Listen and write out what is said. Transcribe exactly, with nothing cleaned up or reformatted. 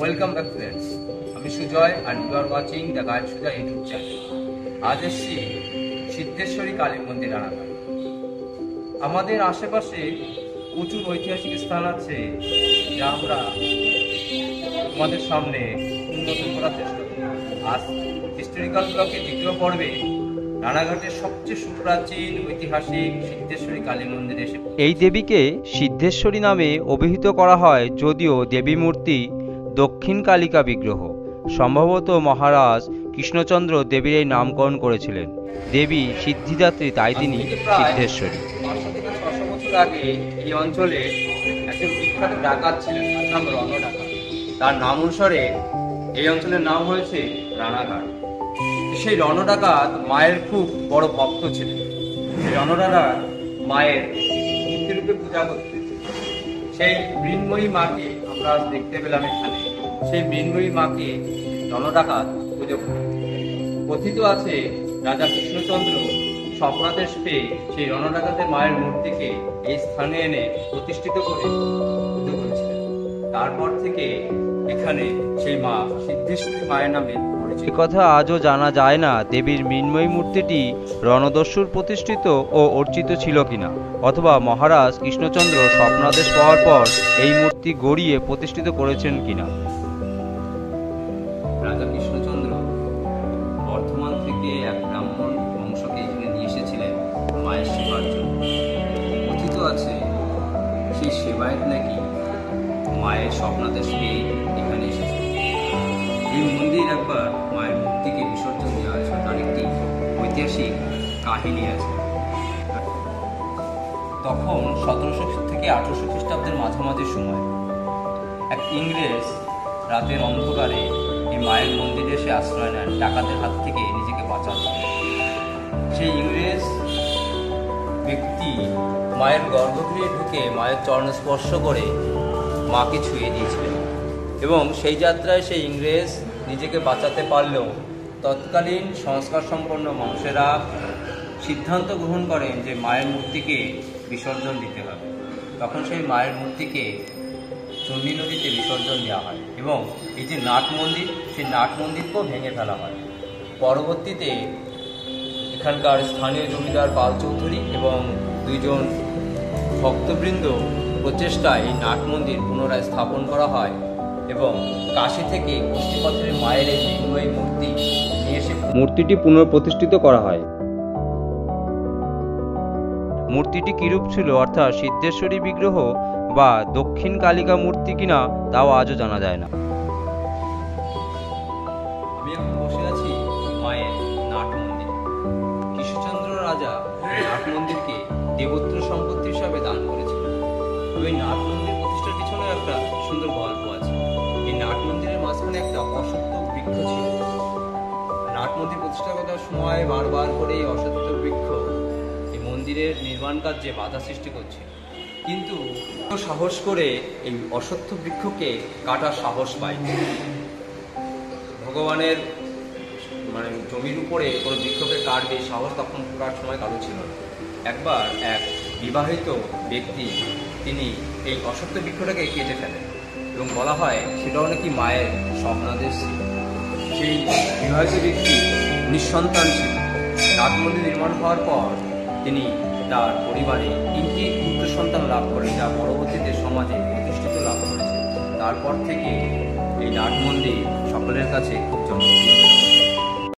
Welcome back friends. আমি Sujoy and you are watching the guide Sujay YouTube channel. আজ এসেছি সিদ্ধেশ্বরী কালী মন্দির রানাঘাট। আমাদের আশেপাশে প্রচুর ঐতিহাসিক স্থান আছে যা আমরা আমাদের সামনে উন্নত করার চেষ্টা করি। আজ হিস্টোরিক্যাল ব্লকের দ্বিতীয় পর্বে রানাঘাটের সবচেয়ে সুপ্রাচীন ঐতিহাসিক সিদ্ধেশ্বরী কালী মন্দিরে এসে এই দেবীকে সিদ্ধেশ্বরী নামে অভিহিত করা হয়, যদিও দেবী মূর্তি দক্ষিণ কালিকা বিগ্রহ। সম্ভবত মহারাজ কৃষ্ণচন্দ্র দেবীর এই নামকরণ করেছিলেন। দেবী সিদ্ধিদাত্রী, তাই তিনি সিদ্ধেশ্বরী। পাঁচশো থেকে ছশো বছর আগে এই অঞ্চলে একজন বিখ্যাত ডাকাত ছিলেন, তার নাম রণ ডাকাত। তার নাম অনুসারে এই অঞ্চলের নাম হয়েছে রানাঘাট। সেই রণ ডাকাত মায়ের খুব বড় ভক্ত ছিলেন। সেই রণ ডাকাত মায়ের মূর্তিরূপে পূজা করতেন। সেই মৃন্ময়ী মাকে আমরা আজ দেখতে পেলাম এখানে। সেই মৃন্ময়ী মাকে রণ ডাকাত পুজো করে। কথিত আছে রাজা কৃষ্ণচন্দ্র স্বপ্নাদেশ পেয়ে সেই রণ ডাকাতের মায়ের মূর্তিকে এই স্থানে এনে প্রতিষ্ঠিত করে পুজো করেছিলেন। তারপর থেকে এখানে সেই মা সিদ্ধেশ্বরী মায়ের নামে এ কথা আজও জানা যায় না দেবীর মৃন্ময়ী মূর্তিটি রণদস্যুর প্রতিষ্ঠিত ও অর্চিত ছিল কিনা, অথবা মহারাজ কৃষ্ণচন্দ্র স্বপ্নাদেশ পাওয়ার পর এই মূর্তি গড়িয়ে প্রতিষ্ঠিত করেছেন কিনা। রাজা কৃষ্ণচন্দ্র বর্ধমান থেকে এক ব্রাহ্মণ বংশকে এখানে নিয়ে এসেছিলেন মায়ের সেবার জন্য। কথিত আছে সেই সেবায়ত নাকি মায়ের স্বপ্নাদেশ পেয়ে এখানে এসেছে। এই মন্দির একবার মায়ের মূর্তিকে বিসর্জন দেওয়া হয়েছে, তার একটি ঐতিহাসিক কাহিনী আছে। তখন সতেরোশো থেকে আঠারোশো খ্রিস্টাব্দের মাঝামাঝি সময় এক ইংরেজ রাতের অন্ধকারে এই মায়ের মন্দিরে এসে আশ্রয় নেন ডাকাতের হাত থেকে নিজেকে বাঁচাতে। সেই ইংরেজ ব্যক্তি মায়ের গর্ভগৃহে ঢুকে মায়ের চরণ স্পর্শ করে মাকে ছুঁয়ে দিয়েছিলেন এবং সেই যাত্রায় সেই ইংরেজ নিজেকে বাঁচাতে পারলেও তৎকালীন সংস্কার সম্পন্ন মানুষেরা সিদ্ধান্ত গ্রহণ করেন যে মায়ের মূর্তিকে বিসর্জন দিতে হবে। তখন সেই মায়ের মূর্তিকে চণ্ডী নদীতে বিসর্জন দেওয়া হয় এবং এই যে নাট মন্দির, সেই নাট মন্দিরকেও ভেঙে ফেলা হয়। পরবর্তীতে এখানকার স্থানীয় জমিদার পাল চৌধুরী এবং দুইজন ভক্তবৃন্দ প্রচেষ্টায় এই নাট মন্দির পুনরায় স্থাপন করা হয় এবং কাশী থেকে কষ্টিপথের মায়ের এই মৃন্ময়ী মূর্তি নিয়ে এসে মূর্তিটি পুনঃপ্রতিষ্ঠিত করা হয়। মূর্তিটি কিরূপ ছিল, অর্থাৎ সিদ্ধেশ্বরী বিগ্রহ বা দক্ষিণ কালিকা মূর্তি কিনা, তাও আজও জানা যায় না। আমি এখন বসে আছি মায়ের নাট মন্দির। কৃষ্ণচন্দ্র রাজা নাট মন্দিরকে দেবোত্র সম্পত্তি হিসাবে দান করেছিলেন। ওই নাট মন্দির প্রতিষ্ঠার পিছনে একটা সুন্দর গল্প আছে। এই নাট মন্দিরের মাঝখানে একটা অশ্বত্থ বৃক্ষ ছিল। নাট মন্দির প্রতিষ্ঠা করার সময় বারবার করে এই অশ্বত্থ বৃক্ষ এই মন্দিরের নির্মাণ কার্যে বাধা সৃষ্টি করছে, কিন্তু সাহস করে এই অশ্বত্থ বৃক্ষকে কাটার সাহস পায়। ভগবানের মানে জমির উপরে কোনো বৃক্ষকে কাটবে সাহস তখন করার সময় কারো ছিল না। একবার এক বিবাহিত ব্যক্তি তিনি এই অশ্বত্থ বৃক্ষটাকে কেটে ফেলেন এবং বলা হয় সেটাও নাকি মায়ের স্বপ্নাদেশ ছিল। সেই বিবাহিত ব্যক্তি নিঃসন্তান ছিল। নাট মন্দির নির্মাণ হওয়ার পর তিনি তার পরিবারে তিনটি পুত্র সন্তান লাভ করেন, যা পরবর্তীতে সমাজে প্রতিষ্ঠিত লাভ করেছে। তারপর থেকে এই নাট মন্দির সকলের কাছে খুব জনপ্রিয়।